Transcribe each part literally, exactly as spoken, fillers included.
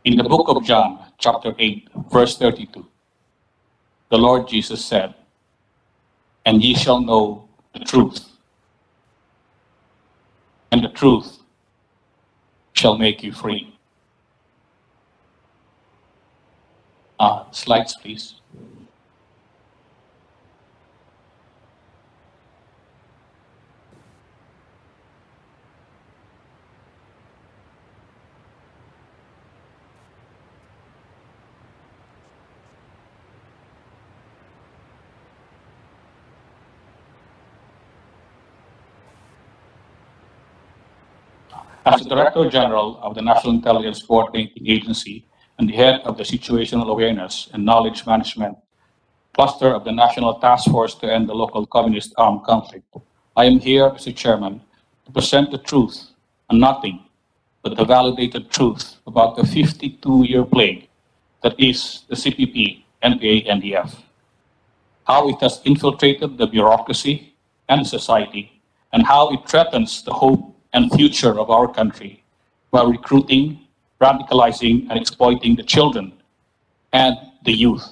In the book of John, chapter eight, verse thirty-two, the Lord Jesus said, "And ye shall know the truth, and the truth shall make you free." Uh, slides, please. As the Director General of the National Intelligence Coordinating Agency and the head of the Situational Awareness and Knowledge Management Cluster of the National Task Force to End the Local Communist Armed Conflict, I am here, Mister Chairman, to present the truth and nothing but the validated truth about the fifty-two-year plague that is the C P P N P A N D F, how it has infiltrated the bureaucracy and the society, and how it threatens the hope and future of our country while recruiting, radicalizing, and exploiting the children and the youth.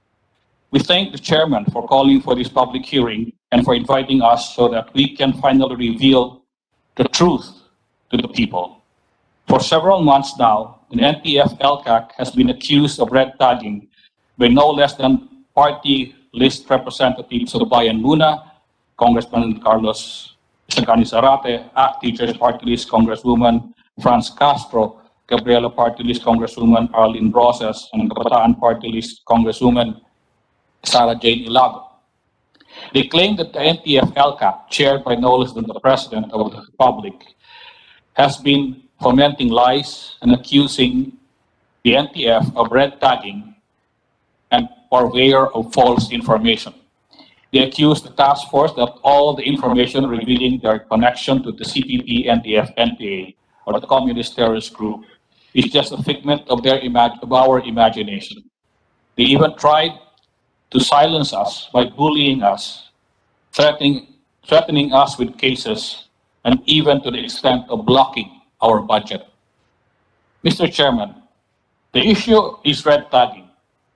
We thank the chairman for calling for this public hearing and for inviting us so that we can finally reveal the truth to the people. For several months now, the N P F L C A C has been accused of red tagging by no less than party list representatives of Bayan Muna, Congressman Carlos Isagani Zarate, ACT Teachers Party List Congresswoman Franz Castro, Gabriela Party List Congresswoman Arlene Rosas, and Kabataan Party List Congresswoman Sarah Jane Ilago. They claim that the N P F L C A C, chaired by no less than the President of the Republic, has been fomenting lies and accusing the N P F of red tagging and purveyor of false information. They accuse the task force that all the information revealing their connection to the C P P N D F N P A, or the Communist Terrorist Group, is just a figment of their imag of our imagination. They even tried to silence us by bullying us, threatening, threatening us with cases, and even to the extent of blocking our budget. Mister Chairman, the issue is red tagging.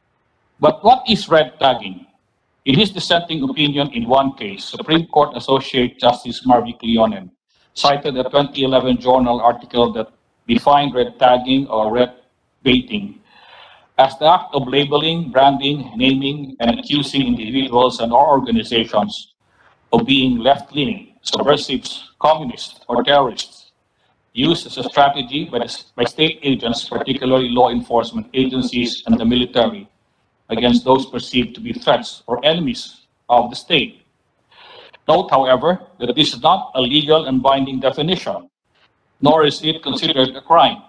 But what is red tagging? In his dissenting opinion in one case, Supreme Court Associate Justice Marvick Leonen cited a twenty eleven journal article that defined red tagging or red baiting as the act of labeling, branding, naming, and accusing individuals and or organizations of being left-leaning, subversives, communists, or terrorists, used as a strategy by, the, by state agents, particularly law enforcement agencies and the military, against those perceived to be threats or enemies of the state. Note, however, that this is not a legal and binding definition, nor is it considered a crime.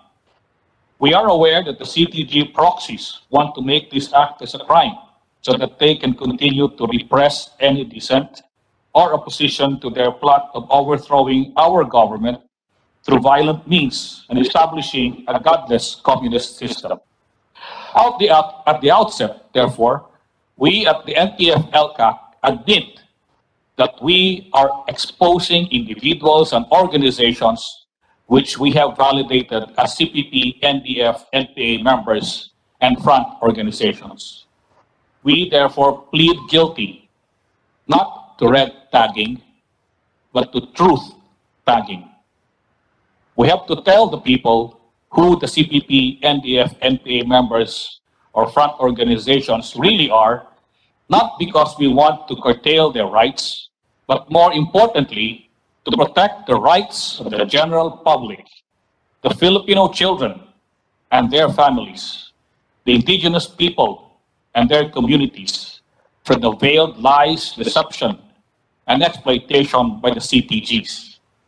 We are aware that the C T G proxies want to make this act as a crime so that they can continue to repress any dissent or opposition to their plot of overthrowing our government through violent means and establishing a godless communist system. Out the, out, at the outset, therefore, we at the N P F L C A C admit that we are exposing individuals and organizations which we have validated as C P P, N D F, N P A members and front organizations. We therefore plead guilty, not to red tagging, but to truth tagging. We have to tell the people who the C P P, N D F, N P A members or front organizations really are, not because we want to curtail their rights, but more importantly, to protect the rights of the general public, the Filipino children and their families, the indigenous people and their communities, from the veiled lies, deception, and exploitation by the C T Gs.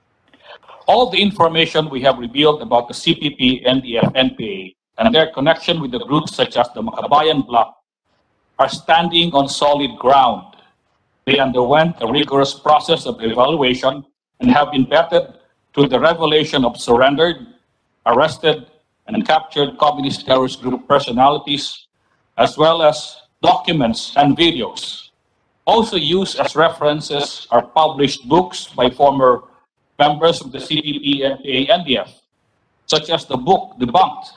All the information we have revealed about the C P P, N D F, N P A, and their connection with the groups such as the Makabayan Bloc are standing on solid ground. They underwent a rigorous process of evaluation and have been vetted through the revelation of surrendered, arrested, and captured communist terrorist group personalities, as well as documents and videos. Also used as references are published books by former members of the C P P, N P A, N D F, such as the book Debunked,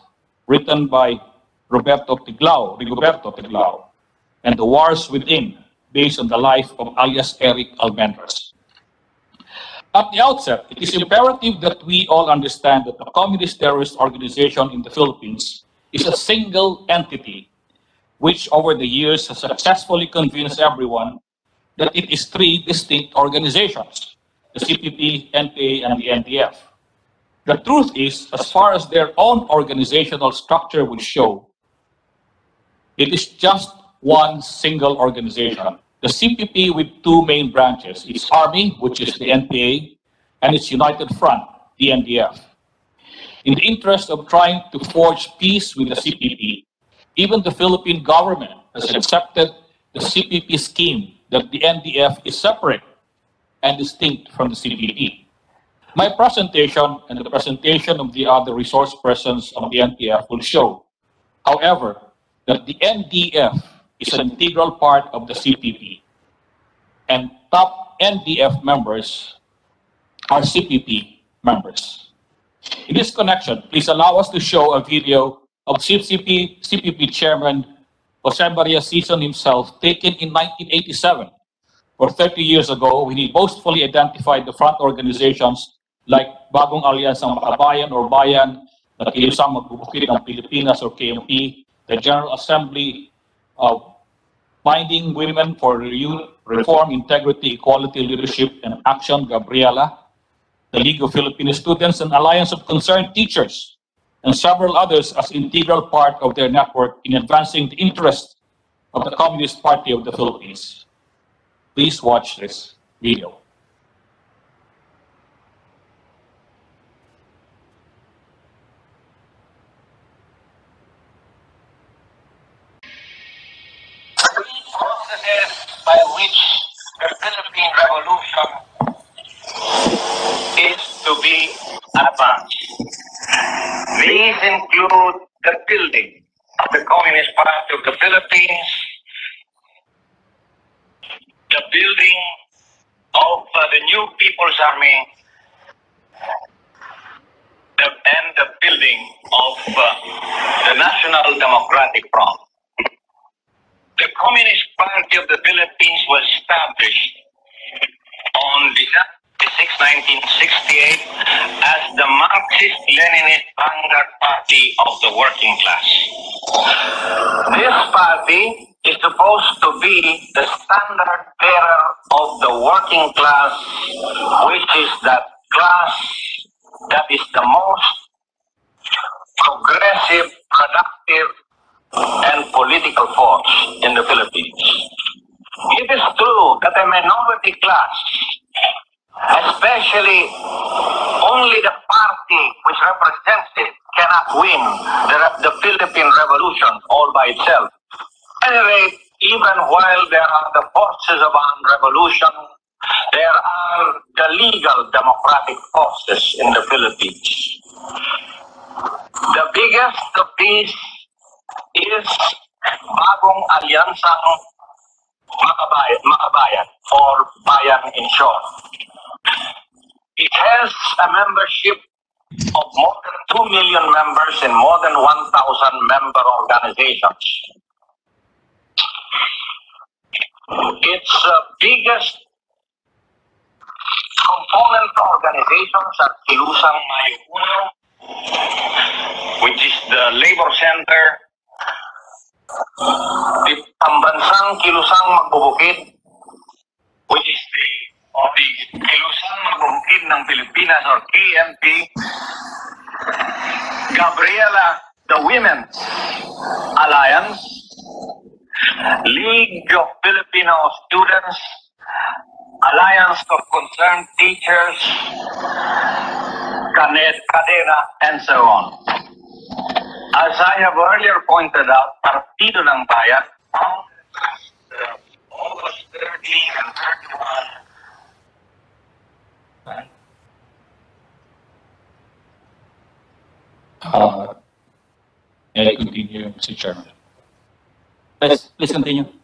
written by Roberto Tiglao, Rigoberto Tiglao, and The Wars Within, based on the life of alias Eric Almendras. At the outset, it is imperative that we all understand that the Communist Terrorist Organization in the Philippines is a single entity which over the years has successfully convinced everyone that it is three distinct organizations, the C P P, N P A, and the N D F. The truth is, as far as their own organizational structure will show, it is just one single organization. The C P P with two main branches, its army, which is the N P A, and its united front, the N D F. In the interest of trying to forge peace with the C P P, even the Philippine government has accepted the C P P scheme that the N D F is separate and distinct from the C P P. My presentation and the presentation of the other resource persons of the N D F will show, however, that the N D F is an integral part of the C P P, and top N D F members are C P P members. In this connection, please allow us to show a video of C P P, C P P Chairman Jose Maria Sison himself, taken in nineteen eighty-seven, or thirty years ago, when he boastfully identified the front organizations like Bagong Alyansang Makabayan or Bayan, the Kilusang Magbubukid ng Pilipinas or K M P, the General Assembly of Minding Women for Reform, Integrity, Equality, Leadership, and Action, Gabriela, the League of Filipino Students, and Alliance of Concerned Teachers, and several others as integral part of their network in advancing the interests of the Communist Party of the Philippines. Please watch this video. Three processes by which the Philippine Revolution is to be advanced. These include the building of the Communist Party of the Philippines, the building of uh, the new People's Army, the, and the building of uh, the National Democratic Front. The Communist Party of the Philippines was established on December sixth, nineteen sixty-eight as the Marxist-Leninist vanguard party of the working class. This party is supposed to be the standard bearer of the working class, which is that class that is the most progressive, productive, and political force in the Philippines. It is true that a minority class, especially only the party which represents it, cannot win the, the Philippine Revolution all by itself. At any rate, even while there are the forces of armed revolution, there are the legal democratic forces in the Philippines. The biggest of these is Bagong Alyansang Makabayan, Makabayan, or Bayan in short. It has a membership of more than two million members in more than one thousand member organizations. Its uh, biggest component organizations are Kilusang Mayo Uno, which is the labor center, the Pambansang Kilusang Magbubukid, which is the of the Kilusang Magbubukid ng Pilipinas or K M P, Gabriela, the Women's Alliance, League of Filipino Students, Alliance of Concerned Teachers, Cadena, and so on. As I have earlier pointed out, Partido ng Bayan, uh, August thirty and thirty-one. Uh, may I continue, Mister Chairman? Please, please continue.